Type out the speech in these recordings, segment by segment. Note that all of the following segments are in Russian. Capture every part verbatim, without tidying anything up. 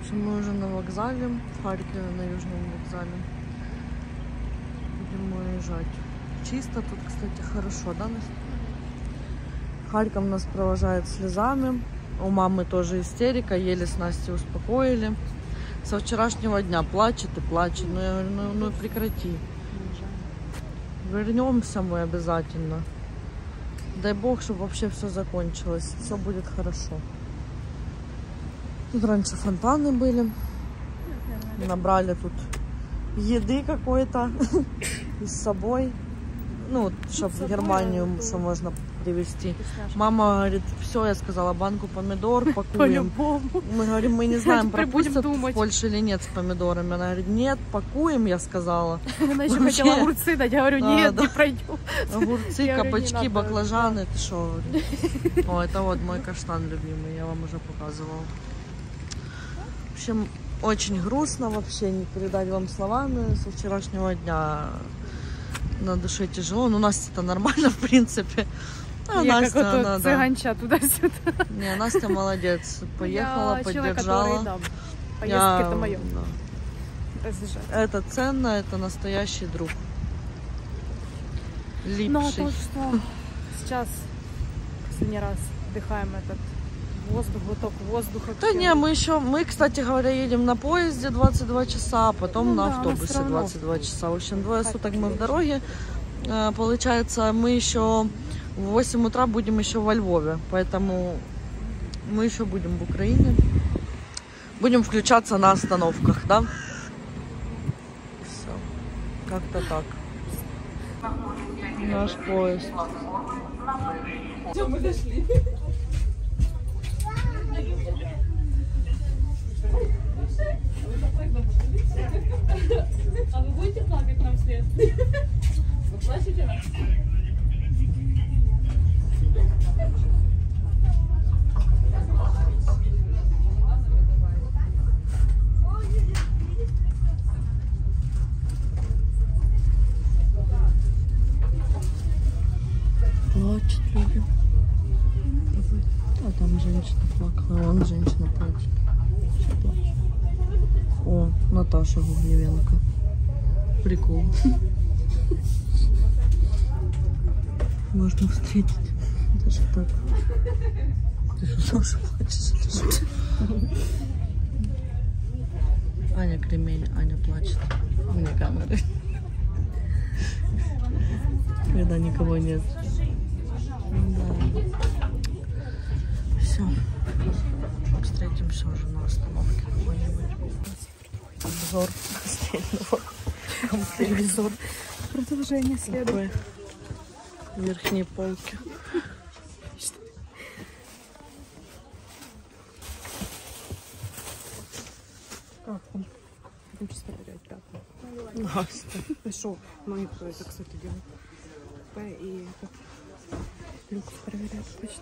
Мы уже на вокзале, в Харькове, на Южном вокзале. Будем уезжать. Чисто тут, кстати, хорошо, да, Настя? Харьков нас провожает слезами. У мамы тоже истерика, еле с Настей успокоили. Со вчерашнего дня плачет и плачет. Ну, я говорю, ну, ну прекрати. Вернемся мы обязательно. Дай бог, чтобы вообще все закончилось. Все будет хорошо. Тут раньше фонтаны были. Набрали тут еды какой-то с собой. Ну, чтобы в Германию, что можно привезти. Мама говорит, все, я сказала, банку помидор пакуем. Мы говорим, мы не знаем, пропустят в Польше или нет с помидорами. Она говорит, нет, пакуем, я сказала. Она еще хотела огурцы дать, я говорю, нет, не пройдем. Огурцы, кабачки, баклажаны, ты что? О, это вот мой каштан любимый, я вам уже показывала. В общем, очень грустно вообще, не передать вам словами со вчерашнего дня. На душе тяжело, но у нас это нормально, в принципе. А я Настя, как она, цыганча да. Туда-сюда. Не, Настя молодец. Поехала, я поддержала. Человек, который, да, поездки я... это мое. Да. Это ценно, это настоящий друг. Липший. Ну, а то, что сейчас последний раз вдыхаем этот воздух, глоток воздуха. Да не, мы еще, мы, кстати говоря, едем на поезде двадцать два часа, а потом ну, на да, автобусе двадцать два часа. В общем, двое суток мы в дороге. Получается, мы еще в восемь утра будем еще во Львове, поэтому мы еще будем в Украине. Будем включаться на остановках, да? Все, как-то так. Наш поезд. Все, мы дошли. А вы будете плакать нам вслед? Вы плачете? Плачут люди. А там женщина плакала, вон женщина плачет. О, Наташа Гугневенко. Прикол. Можно встретить. Даже так. Ты что, тоже плачешь? Аня Кремень, Аня плачет. Вне камеры. Когда никого нет. Да. Все. Встретимся уже на остановке какой-нибудь. Обзор постельного. Телевизор. Продолжение следует. Верхние полки. Как там? Будем сейчас проверять, да. Настя. Пошел. Ну, никто это, кстати, делает. И люкс проверять точно.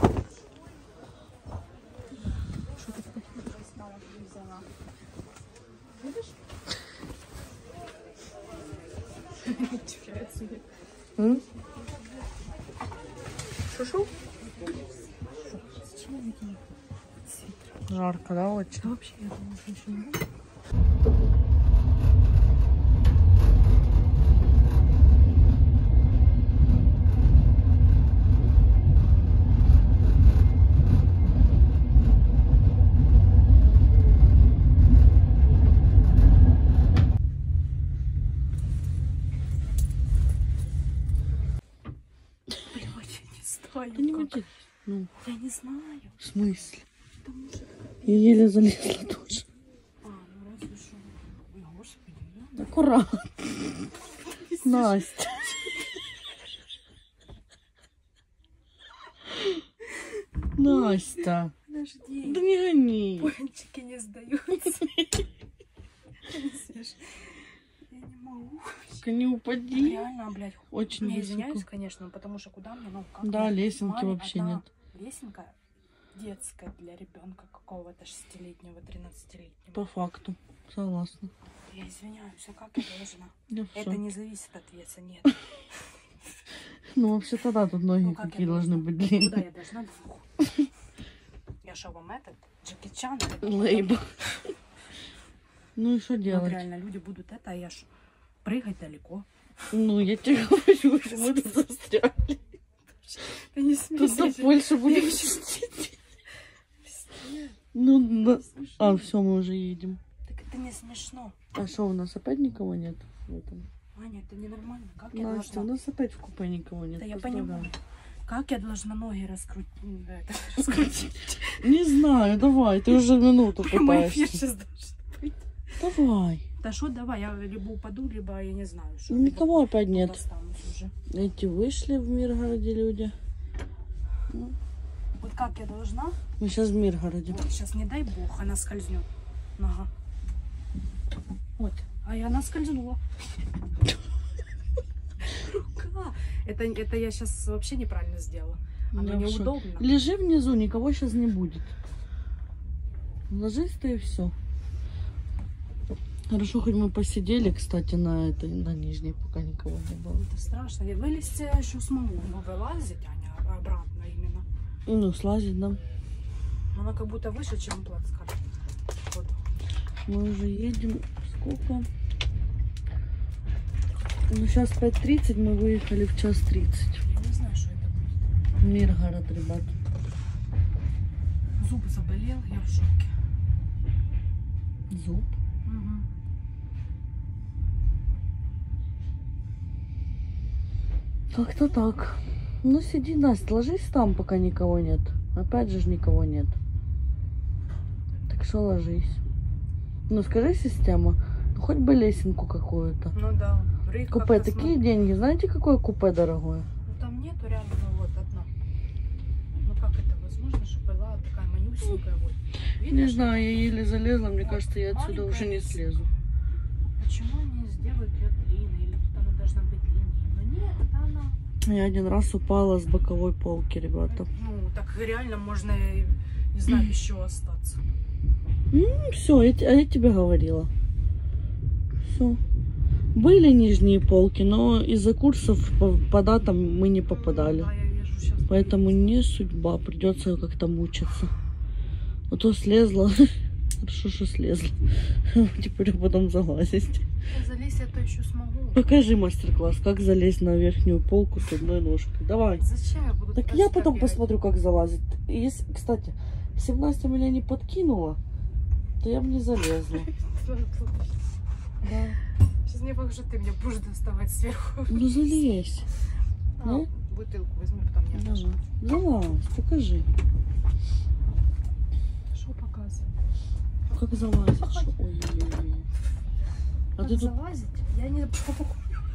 Что ты взяла? Видишь? Шушу? Жарко, да, очень? Да, вообще, я думала, что еще не будет. Да не уйди. Ну, я не знаю. В смысле? Я еле залезла тоже. А, ну разве что. Ой, господи, да? Аккуратно. Настя. Настя. Подожди. Да не гони. Пончики не сдаются. Я не могу. Только не упади. Реально, блядь. Очень Я высоко. извиняюсь, конечно, потому что куда мне, ну как? Да, лесенки вообще нет. Лесенка детская для ребенка какого-то шестилетнего, тринадцатилетнего. По факту. Согласна. Я извиняюсь, а как я должна? Я Это не зависит от веса, нет. Ну, вообще-то да, тут ноги Ну, как какие я должны должна? быть длинные. Куда я должна? Я что, вам этот? Джеки Чан? Лейба. Ну и что Вот делать? реально, люди будут это, а я ж прыгать далеко. Ну, я тебе говорю, что мы тут застряли. Ты не Тут до смейся. Польши будем сидеть. Ну, да. А, все, мы уже едем. Так это не смешно. А что, у нас опять никого нет в этом? Аня, это ненормально. Как я Настя, у должна... нас опять в купе никого нет. Да я Поздравляю. понимаю. Как я должна ноги раскрутить? Да, это раскрутить. Не знаю, давай, ты уже минуту Прямой эфир пытаешься. сейчас должен быть. Давай. Да что, давай, я либо упаду, либо я не знаю, что. Никого опять нет. Останусь уже. Эти вышли в Миргороде люди. Ну, Вот как я должна? мы сейчас в Миргороде. Вот сейчас, не дай бог, она скользнет. Нога. Вот. А я она скользнула. Рука. Это, это я сейчас вообще неправильно сделала. Оно Я в шоке. неудобно. Лежи внизу, никого сейчас не будет. Ложись ты и все. Хорошо, хоть мы посидели, кстати, на этой, на нижней, пока никого не было. Это страшно. Я вылезти я еще смогу, но вылазить, Аня, обратно именно. Ну, слазить, да. Она как будто выше, чем плацкарт. Вот. Мы уже едем. Сколько? Ну, сейчас пять тридцать, мы выехали в час тридцать. Я не знаю, что это будет. Миргород, ребят. Зуб заболел, я в шоке. Зуб. Угу. Как-то так. Ну, сиди, Настя, ложись там, пока никого нет. Опять же ж никого нет. Так что ложись. Ну, скажи, система, ну, хоть бы лесенку какую-то. Ну да. Рейд Купе, как-то такие смотрит. деньги. Знаете, какое купе дорогое? Ну там нету реально, ну вот одна. Ну как это возможно, что была такая манюсенькая вот. Не Видишь? знаю, я еле залезла, мне кажется, я отсюда Маленькая уже не лесенка. слезу. Почему они сделают ее длинной? Или тут она должна быть длиннее? Но нет, это она. Я один раз упала с боковой полки, ребята. Ну, так реально можно, не знаю, еще остаться. Все, я, те- а я тебе говорила. Все. Были нижние полки, но из-за курсов по, по датам мы не попадали. Да, я вижу сейчас. Поэтому не судьба, придется как-то мучиться. А то слезла. Хорошо, что слезла. Теперь потом залазить. Залезть я то еще смогу. Покажи мастер-класс, как залезть на верхнюю полку с одной ножкой. Давай. Зачем я буду Так туда я сюда потом бегать? посмотрю, как залазить. И если, кстати, если бы Настя меня не подкинула, то я бы не залезла. Да. Сейчас не факт, что ты мне будешь доставать сверху. Ну залезь. А, Не? бутылку возьму, потом не Давай. отдашь. Залазь, покажи. Что показывать? Как залазить? Шо- Ой-ой-ой. А Как ты тут... залазить? Я не помню.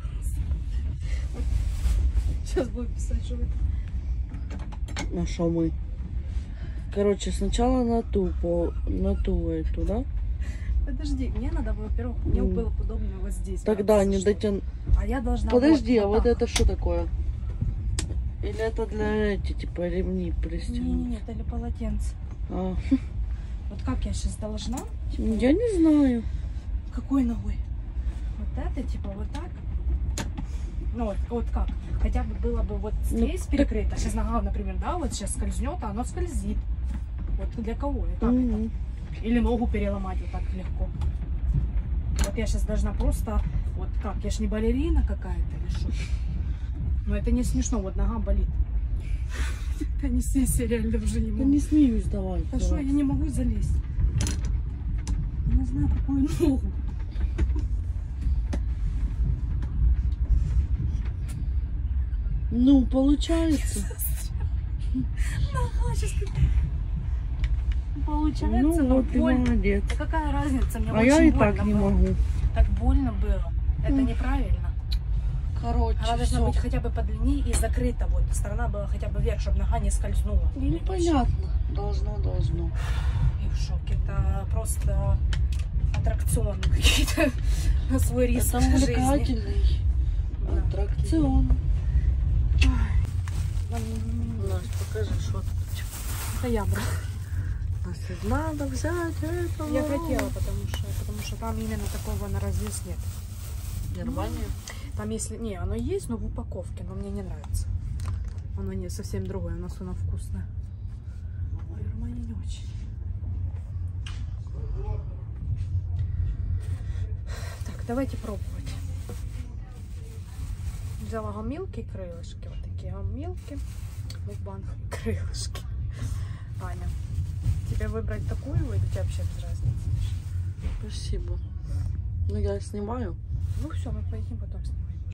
Сейчас буду писать, что это. На шо мы? Короче, сначала на ту, по... на ту эту, да? Подожди, мне надо, во-первых, мне Ну. было бы удобно вот здесь. Тогда браться, не что- дотяну. А я должна... Подожди, а вот так. это что такое? Или это для эти, типа, ремни Не, пристегнуть? нет, или полотенце. А, Вот как я сейчас должна? Типа, я не знаю. какой ногой? Вот это, типа, вот так? Ну, вот, вот как? Хотя бы было бы вот Ну, здесь так- перекрыто. Сейчас нога, например, да, вот сейчас скользнет, а оно скользит. Вот для кого? И как это? Мгм. Или ногу переломать вот так легко. Вот я сейчас должна просто, вот как, я ж не балерина какая-то или что. Но это не смешно, вот нога болит. Это не сессия, реально уже не Да могу. не смеюсь, давай. Да что, давай. я не могу залезть. Я не знаю, какую ногу. Ну, получается. Нога сейчас получается, Ну, но вот ты больно. молодец. Да какая разница, мне А очень я и больно так не было. могу. Так больно было. Это М. неправильно. Короче, Она должна всё. быть хотя бы подлиннее и закрыта. Вот сторона была хотя бы вверх, чтобы нога не скользнула. Ну, непонятно. Должно, должно. И в шоке. Это просто аттракционы какие-то на свой риск Это жизни. увлекательный Да. аттракцион. М, Настя, покажи, что тут. Это я брала. Настя, надо взять это. Я хотела, потому что, потому что там именно такого на развес нет. Германия. Там если... Не, оно есть, но в упаковке, но мне не нравится. Оно не совсем другое, у нас оно вкусное. Ой, Германия не очень. давайте пробовать. Взяла гомілки, крылышки. Вот такие гомілки. Мукбанг, крылышки. Аня, тебе выбрать такую или тебе вообще без разницы? Спасибо. Ну, я снимаю. Ну все, мы поедим потом снимем.